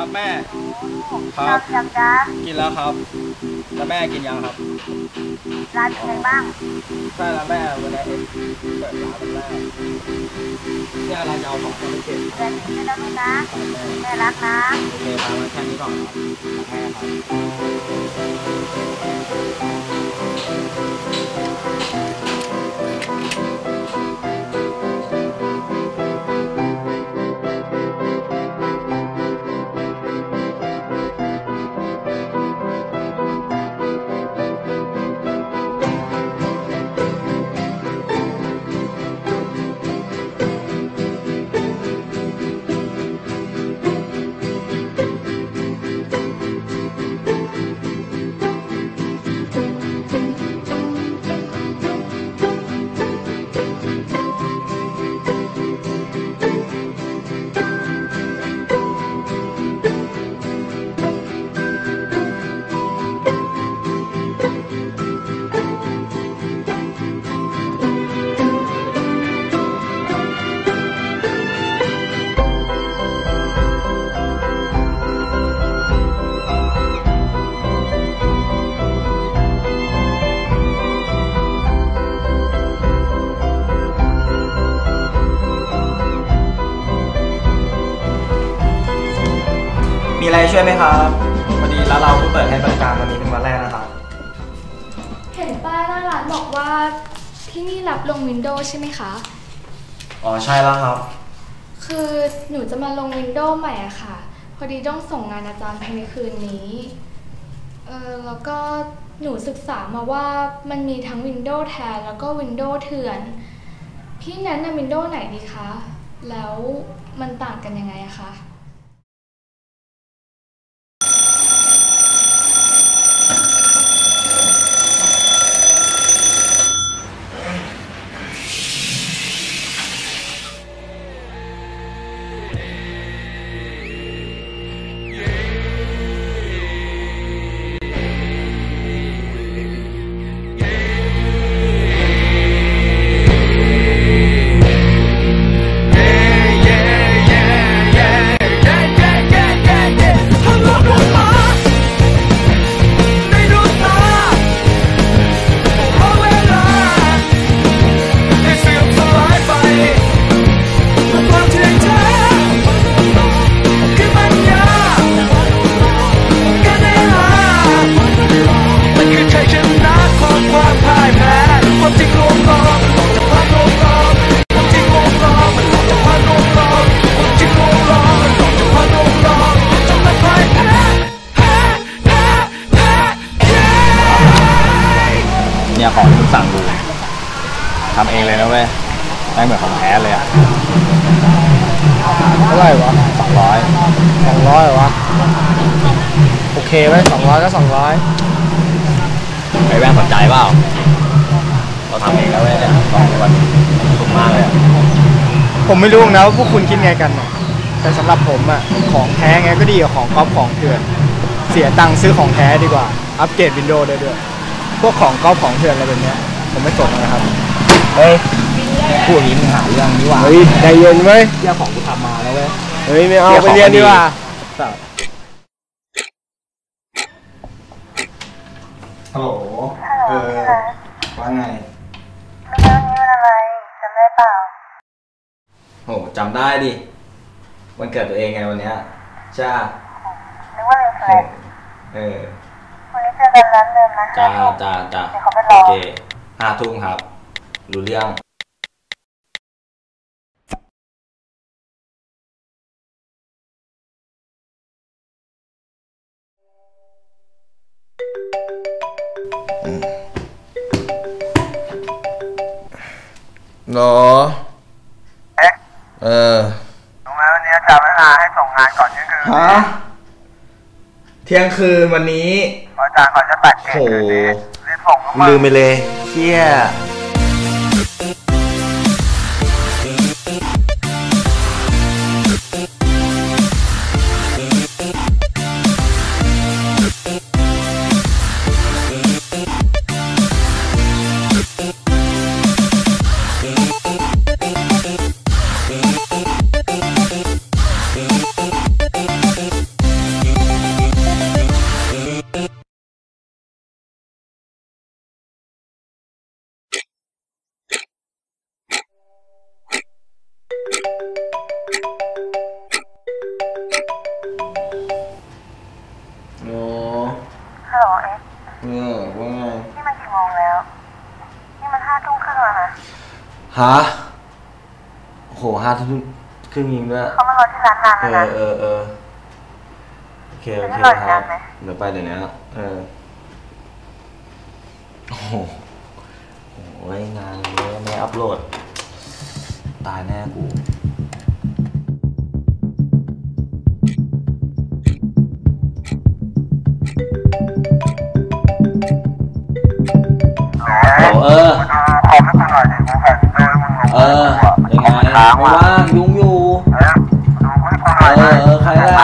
แม่ครับยังจ้ากินแล้วครับแล้วแม่กินยังครับร้านเป็นไงบ้างใช่แล้วแม่วันนี้เปิดร้านวันแรกเนี่ยเราจะเอาของไปเก็บแต่ถึงไม่ต้องนะแม่รักนะโอเคครับแค่นี้ก่อนครับแม่มีอะไรช่วยไหมครับพอดีร้านเราเพิ่งเปิดให้บริการวันนี้เป็นวันแรกนะครับเห็นป้ายหน้าร้านบอกว่าที่นี่รับลง Windows ใช่ไหมคะอ๋อใช่แล้วครับคือหนูจะมาลง Windows ใหม่อะค่ะพอดีต้องส่งงานอาจารย์ภายในคืนนี้แล้วก็หนูศึกษามาว่ามันมีทั้ง Windows แท้แล้วก็ Windows เถื่อนพี่แนะนำ Windows ไหนดีคะแล้วมันต่างกันยังไงอะคะเนี่ยของที่มึงสั่งดูทำเองเลยนะเว้ยได้เหมือนของแท้เลยอ่ะเท่าไหร่วะ 200 วะโอเคไหม200ก็200 ไอ้แว่นสนใจเปล่าเราทำเองแล้วเว้ยเนี่ยลองดูวันถูกมากเลยผมไม่รู้นะว่าพวกคุณคิดไงกันแต่สำหรับผมอะของแท้ไงก็ดีกว่าของก๊อปของเถื่อนเสียตังค์ซื้อของแท้ดีกว่าอัปเกรด Windows ได้ด้วยพวกของก๊อปของเถื่อนอะไรแบบนี้ผมไม่สนนะครับเฮ้ยพูดอย่างนี้มึงหาเรื่องนี้ว่ะเฮ้ยใจเย็นเว้ยเรื่องของกูทำมาแล้วเว้ยเฮ้ยไม่เอาไปเรียนดีกว่าฮัลโหลว่าไงเรื่องนี้มันอะไรจำได้เปล่าโหจำได้ดิวันเกิดตัวเองไงวันเนี้ยจ้านึกว่าลืมใครวันนี้เจอกันร้านเดิมนะจ้าเดี๋ยวเขาไปรอโอเค5 ทุ่มครับรู้เรื่องหรอรู้ไหมวันนี้อาจารย์ไม่มาให้ส่งงานก่อนเที่ยงคืนฮะเที่ยงคืนวันนี้อาจารย์เขาจะตัดเกรดคืนนี้รีบส่งมาลืมไปเลยเชี่ยฮะโห5 ทุ่มครึ่งยิงด้วยเขามารอที่ร้านนานแล้วนะโอเคครับเดี๋ยวไปเดี๋ยวนี้โอ้โหงานเลยไม่อัพโหลดตายแน่กูยังไงไม่ว่างยุ่งอยู่ใครล่ะ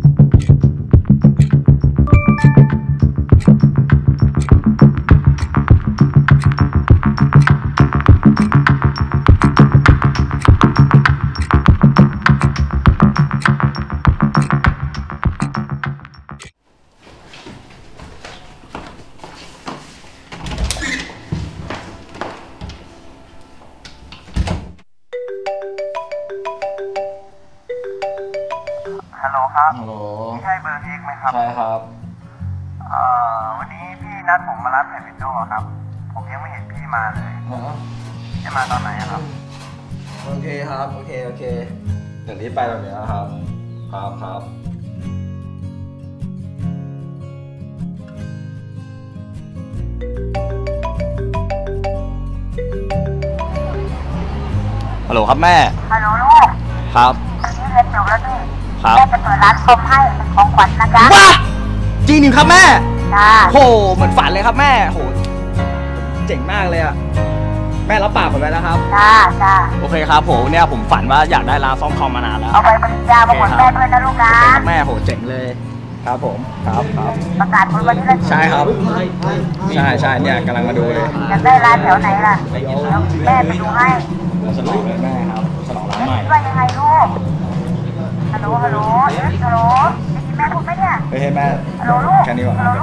ฮัลโหลครับฮัลโหลใช่เบอร์พีกไหมครับใช่ครับวันนี้พี่นัดผมมารับแผ่นวินโดว์ครับผมยังไม่เห็นพี่มาเลยจะมาตอนไหนครับโอเคครับโอเคเดี๋ยวรีบไปแบบนี้ครับฮัลโหลครับแม่ฮัลโหลลูกครับตอนนี้เรียนจบแล้วนี่ครับแม่จะเปิดร้านคอมให้เป็นของขวัญนะจ๊ะว้าจริงครับแม่จ้าโหเหมือนฝันเลยครับแม่โหเจ๋งมากเลยอะแม่รับปากผมไว้แล้วครับจ้าโอเคครับผมเนี่ยผมฝันว่าอยากได้ร้านซ่อมคอมมานานแล้วเอาไปปริญญามาหมดแม่ด้วยนะลูกนะแม่โหเจ๋งเลยครับผมครับประกาศผลวันนี้แล้วใช่ครับใช่เนี่ยกำลังมาดูเลยอยากได้ร้านแถวไหนล่ะแม่ไปดูให้ฉลองเลยแม่ครับฉลองร้านใหม่ว่ายังไงลูกฮัลโหลได้ยินแม่พูดไหมเนี่ยให้แม่ฮัลโหลลูกแค่นี้ก่อนนะ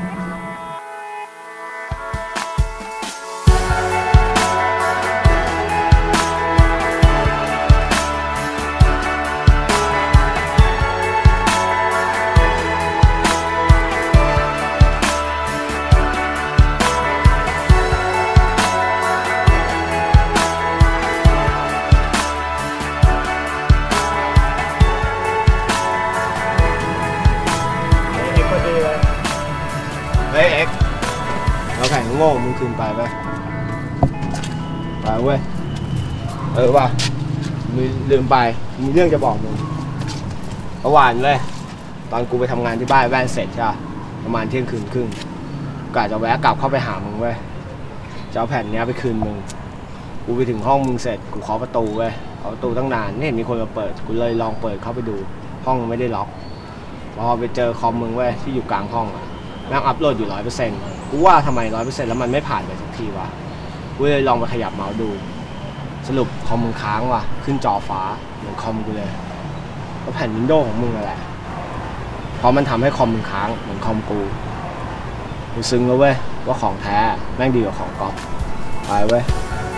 เฮ้ยเอ็กเราแข่งโง่มึงคืนไปเว้ยว่ะมึงลืมไปมีเรื่องจะบอกมึงเมื่อวานเลยตอนกูไปทำงานที่บ้านแว่นเสร็จใช่ประมาณเที่ยงคืนครึ่งกะจะแวะกลับเข้าไปหามึงเว้ยจะเอาแผ่นนี้ไปคืนมึงกูไปถึงห้องมึงเสร็จกูเคาะประตูเว้ยเคาะประตูตั้งนานไม่เห็นมีคนมาเปิดกูเลยลองเปิดเข้าไปดูห้องไม่ได้ล็อกพอไปเจอคอมมึงเว้ยที่อยู่กลางห้องอะแม่งอัพโหลดอยู่ 100% กูว่าทำไม 100% แล้วมันไม่ผ่านไปสักทีวะกูเลยลองไปขยับเมาส์ดูสรุปคอมมึงค้างว่ะขึ้นจอฟ้าเหมือนคอมกูเลยก็แผ่นวินโดว์ของมึงนั่นแหละเพราะมันทำให้คอมมึงค้างเหมือนคอมกูซึ้งแล้วเว้ยว่าของแท้แม่งดีกว่าของก๊อปไปเว้ย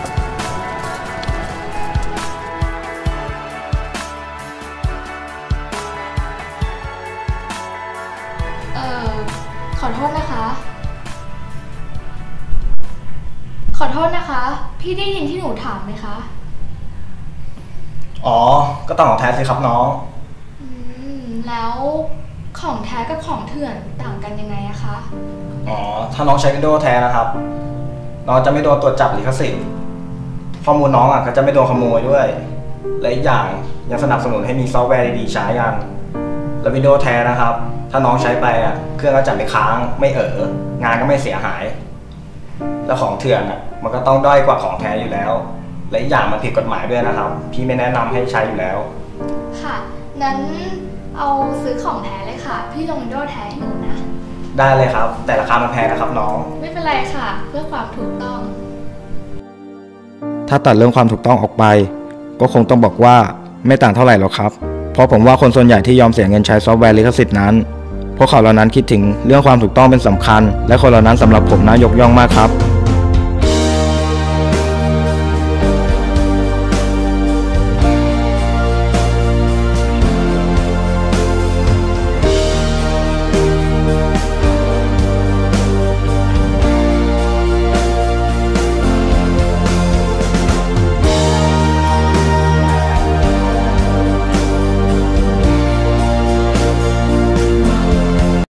ขอโทษนะคะ พี่ได้ยินที่หนูถามไหมคะอ๋อก็ต้องของแท้สิครับน้องแล้วของแท้กับของเถื่อนต่างกันยังไงอะคะอ๋อถ้าน้องใช้ Windows แท้นะครับน้องจะไม่โดนตรวจจับลิขสิทธิ์ข้อมูลน้องก็จะไม่โดนขโมยด้วยและอีกอย่างยังสนับสนุนให้มีซอฟต์แวร์ดีๆใช้กันและ Windows แท้นะครับถ้าน้องใช้ไปเครื่องก็จะไม่ค้างไม่งานก็ไม่เสียหายแล้วของเถื่อนมันก็ต้องด้อยกว่าของแท้อยู่แล้วและอีกอย่างมันผิดกฎหมายด้วยนะครับพี่ไม่แนะนำให้ใช้อยู่แล้วค่ะนั้นเอาซื้อของแท้เลยค่ะพี่ลง Windows แท้ให้หนูนะได้เลยครับแต่ราคามันแพงนะครับน้องไม่เป็นไรค่ะเพื่อความถูกต้องถ้าตัดเรื่องความถูกต้องออกไปก็คงต้องบอกว่าไม่ต่างเท่าไหร่หรอกครับเพราะผมว่าคนส่วนใหญ่ที่ยอมเสียเงินใช้ซอฟต์แวร์ลิขสิทธิ์นั้นพวกเขาเหล่านั้นคิดถึงเรื่องความถูกต้องเป็นสำคัญและคนเหล่านั้นสำหรับผมน่ายกย่องมากครับ